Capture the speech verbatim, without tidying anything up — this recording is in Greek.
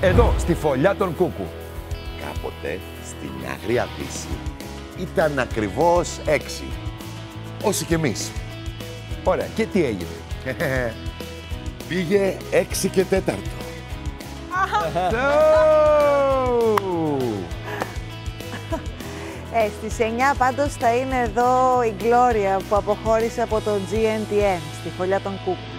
εδώ στη φωλιά των Κούκου. Κάποτε στην Άγρια Δύση ήταν ακριβώς έξι. Όσοι κι εμείς. Ωραία, και τι έγινε? Πήγε έξι και τέταρτο. Ε, στις εννιά πάντως θα είναι εδώ η Γκλώρια που αποχώρησε από το τζι εν τι εν στη φωλιά των Κούκου.